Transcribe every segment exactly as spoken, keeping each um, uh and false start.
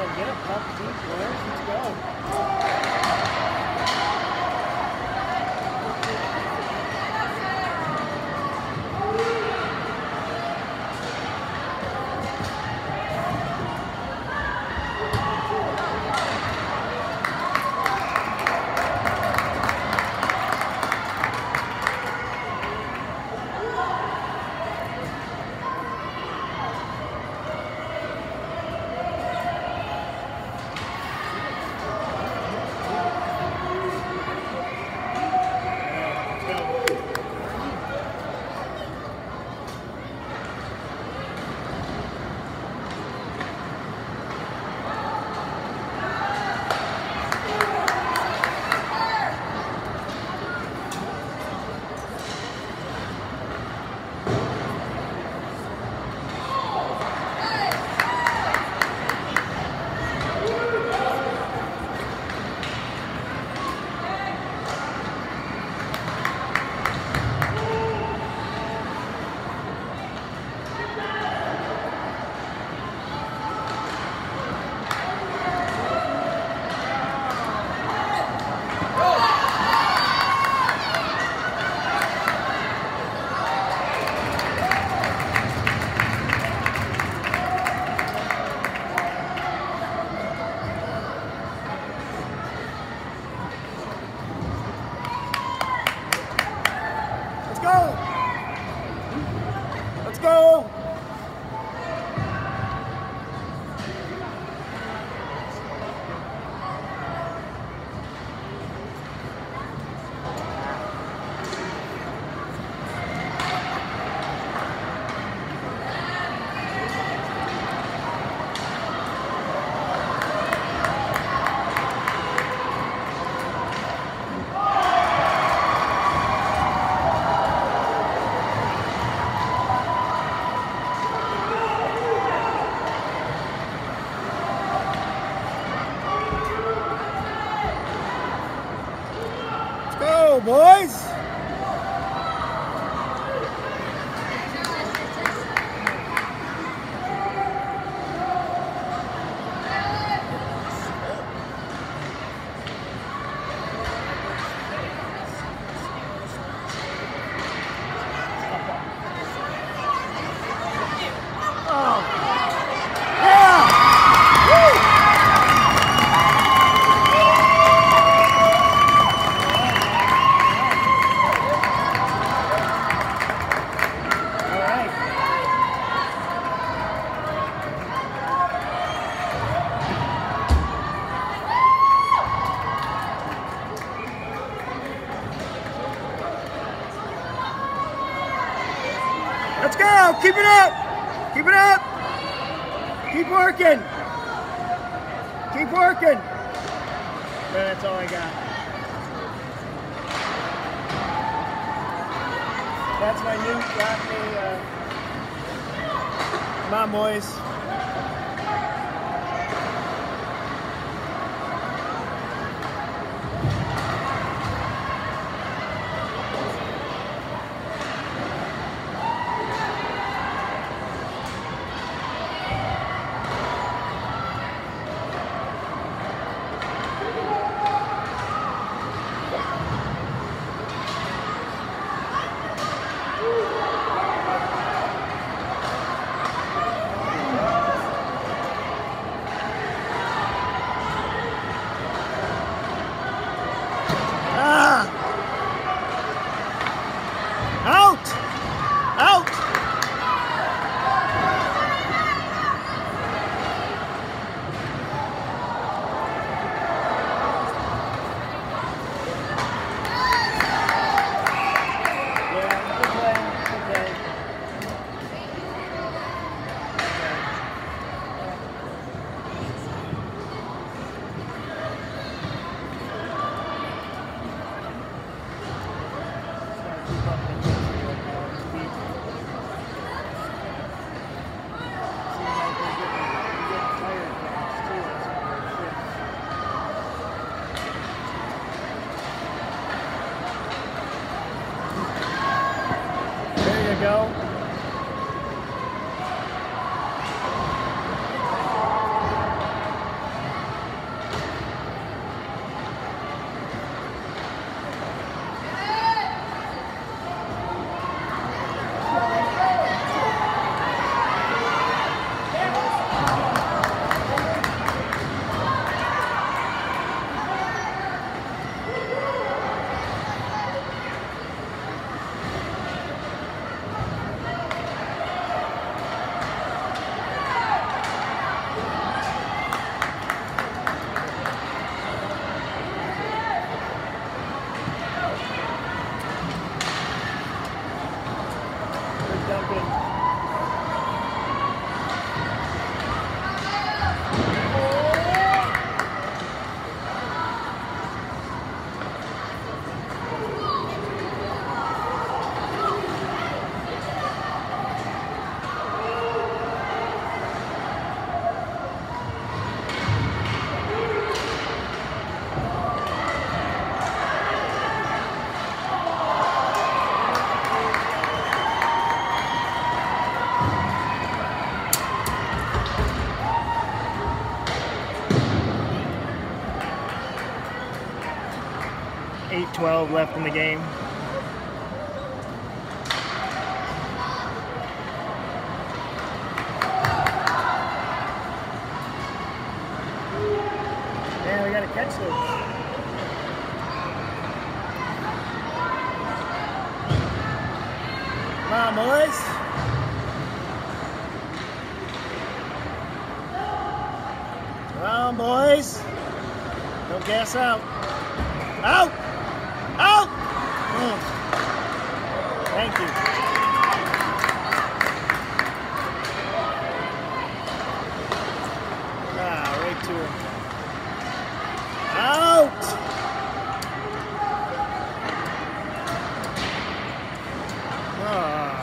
Get a puck deep, boys. Let's go. Boys. Let's go! Keep it up! Keep it up! Keep working! Keep working! That's all I got. That's my new got me. Uh... Come on, boys. eight twelve left in the game. Yeah, we got to catch those. Come on, boys. Come on, boys. Don't gas out. Out! Out! Mm. Thank you. Ah, right to him. Out! Ah.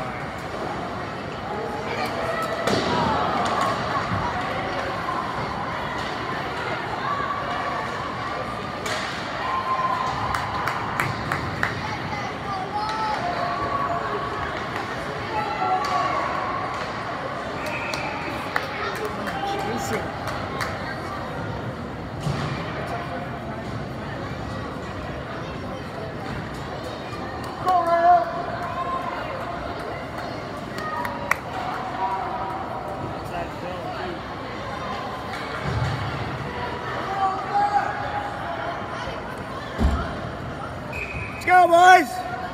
Let's go, boys!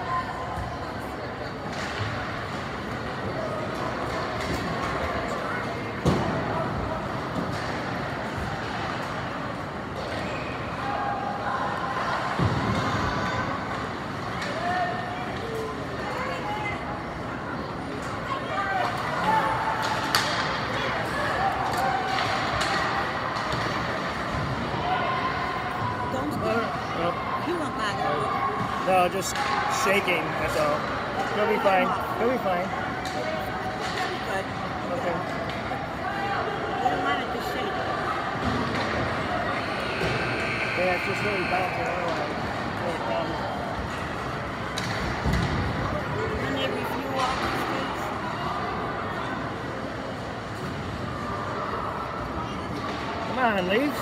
No, just shaking, that's all. You'll be fine. You'll be fine. Good. Okay. You don't want it to shake. Yeah, it's just really bouncing around. No problem. Can they review all these things? Come on, Leafs.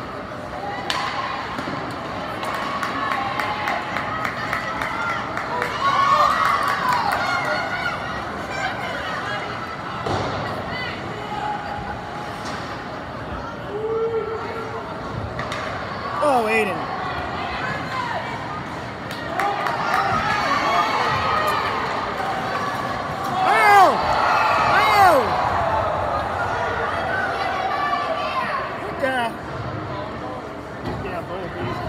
Oh, Aiden. Oh! Oh! What the? Yeah, both of these.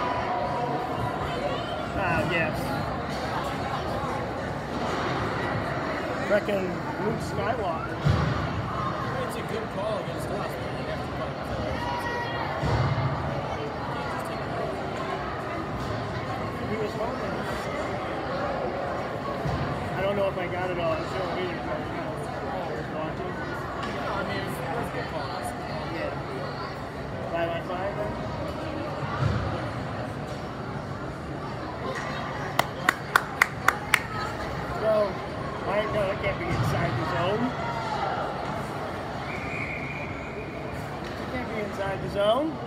Ah, yes. Frickin' Luke Skywalker. It's a good call against us. He was holding. I don't know if I got it all. It's showing me right now. I was watching. I mean, it's a good call. Yeah. Five on five then? So, I no, that can't be inside the zone. It can't be inside the zone.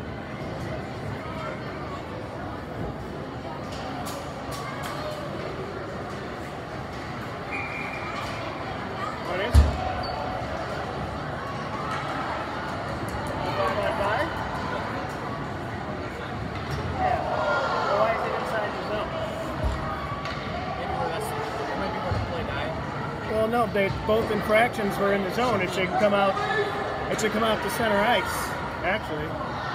What is it? Five on five? Yeah. Well, why is it inside the zone? Maybe where that's, that might be where the play died. Well, no, they both infractions were in the zone. It should come out. It should come out to center ice, actually.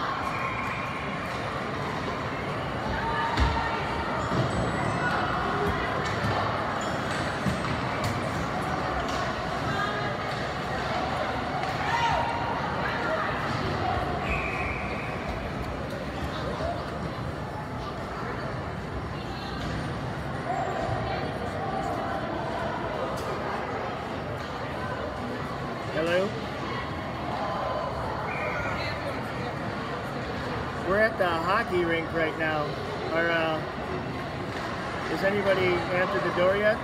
Hello? We're at the hockey rink right now. Are, uh, has anybody answered the door yet?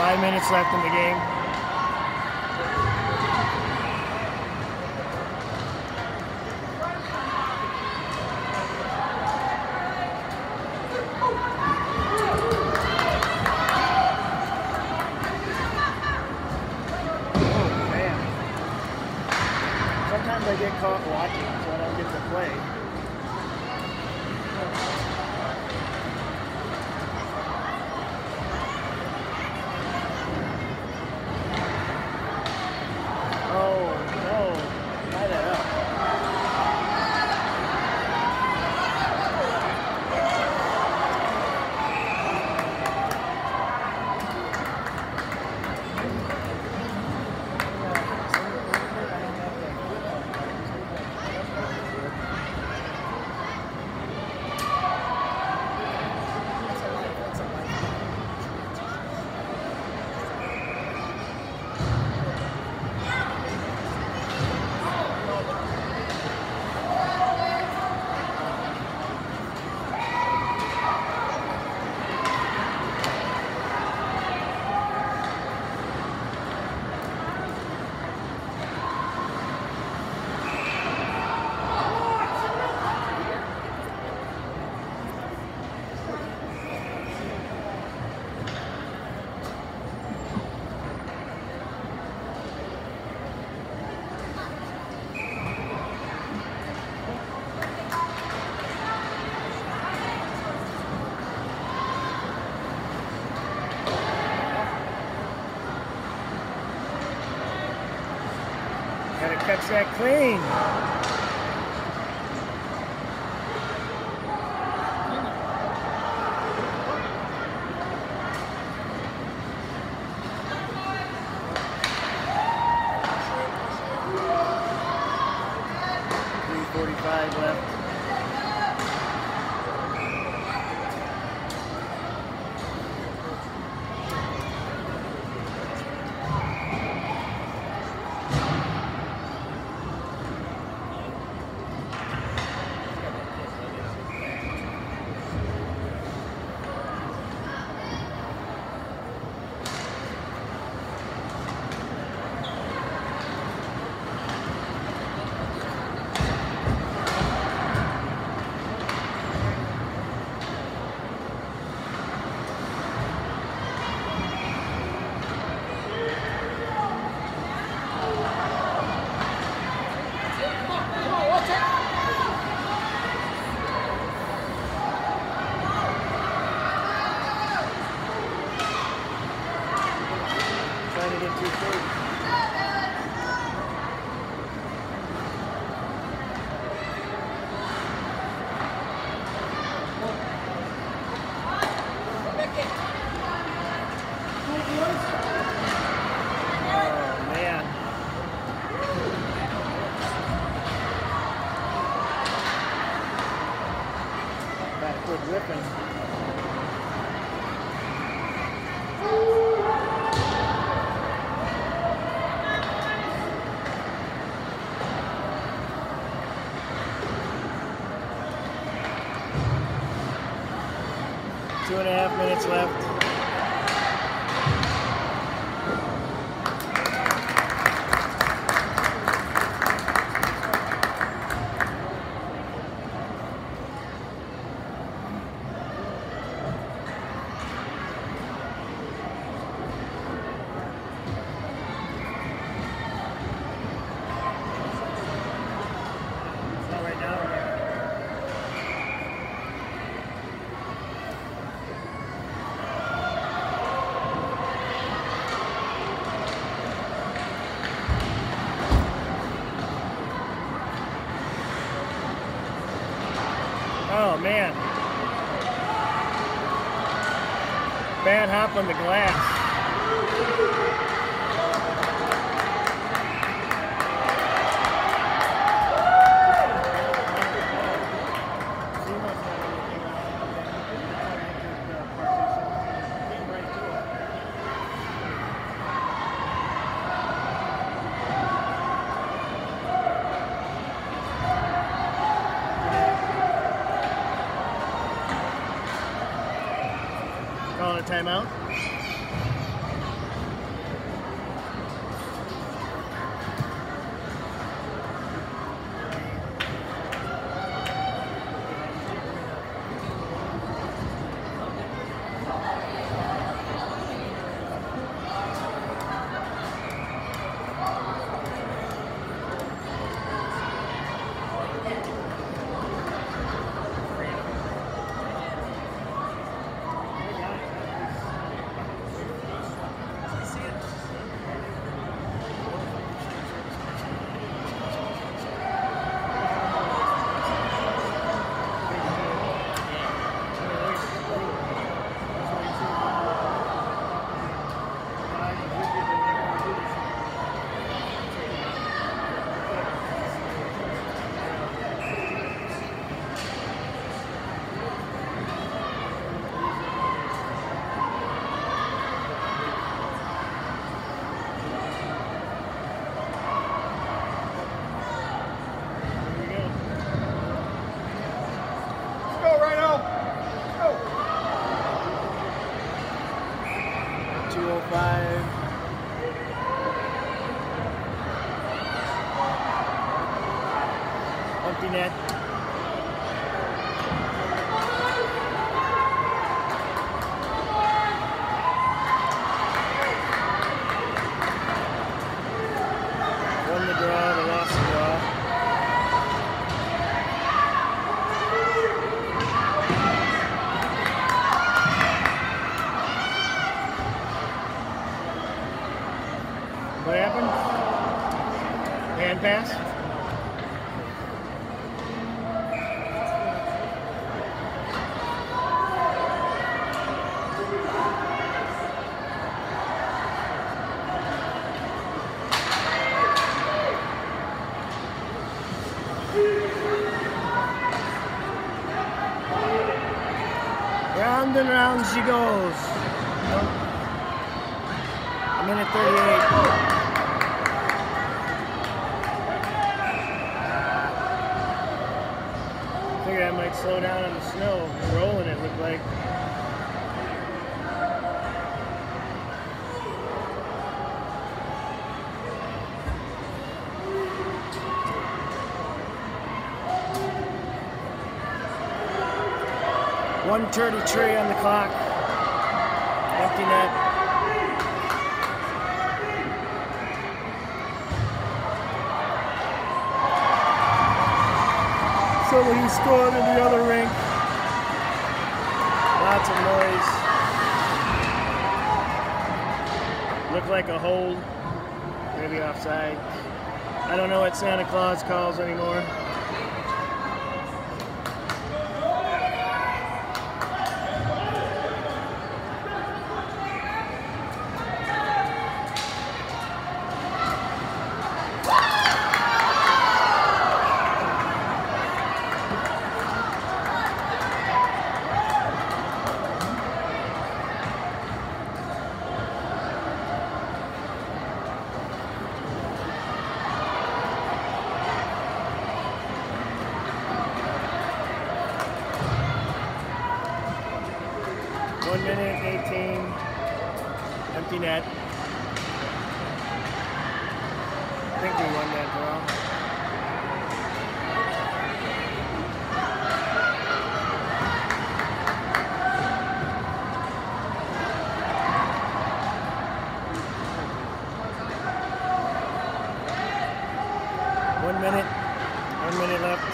Five minutes left in the game. Sometimes I get caught watching, so I don't get to play. Oh, no. Tie that up. Gotta catch that clean. three forty-five left. Trying to get too close. Oh, man. Gotta quit ripping. Two and a half minutes left. Not right now. Oh man. Bad hop on the glass. Calling a timeout. two oh five. Empty net. Won the draw, they lost the draw. What happened? Hand pass? Round and round she goes. A minute thirty-eight. Figured I might slow down on the snow. Rolling it looked like. one thirty-three on the clock. Empty net. Somebody scored in the other rink. Lots of noise. Looked like a hold. Maybe offside. I don't know what Santa Claus calls anymore. One minute, eighteen, empty net. I think we won that draw. One minute, one minute left.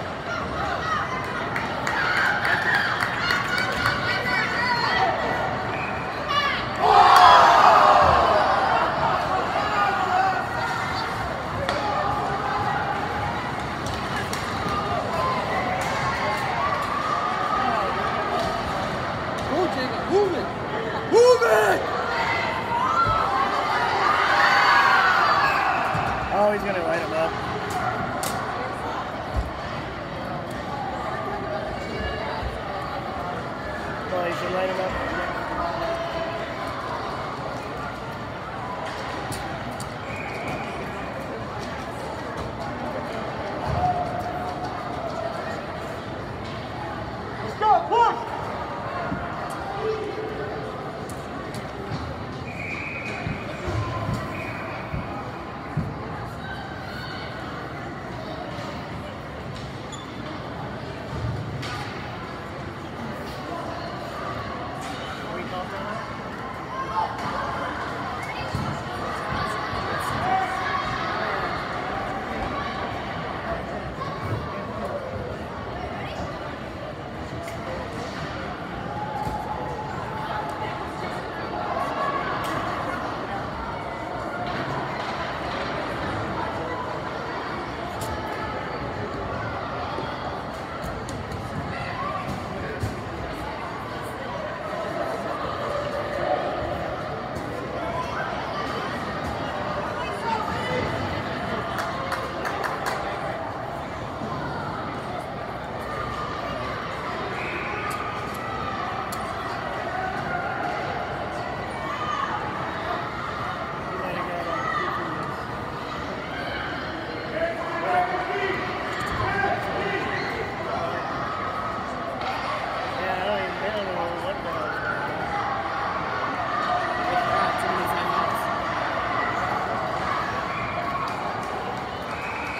Move it! Move it! Oh, he's gonna light him up.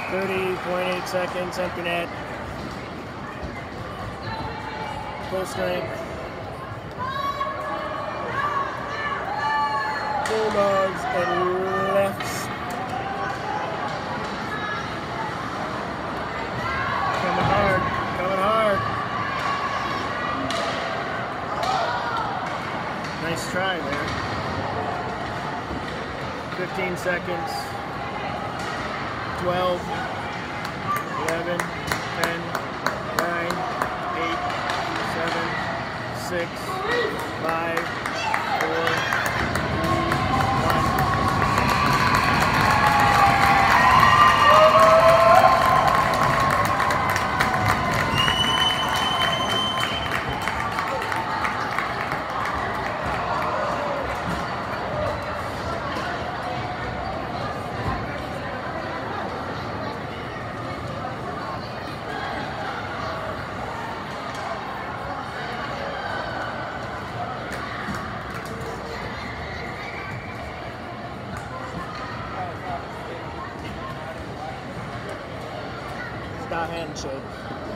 thirty point eight seconds, empty net. Full strength. Bulldogs and lefts. Coming hard, coming hard. Nice try there. fifteen seconds. twelve, eleven, ten, nine, eight, seven, six, five, four, three, one. Stop handshake.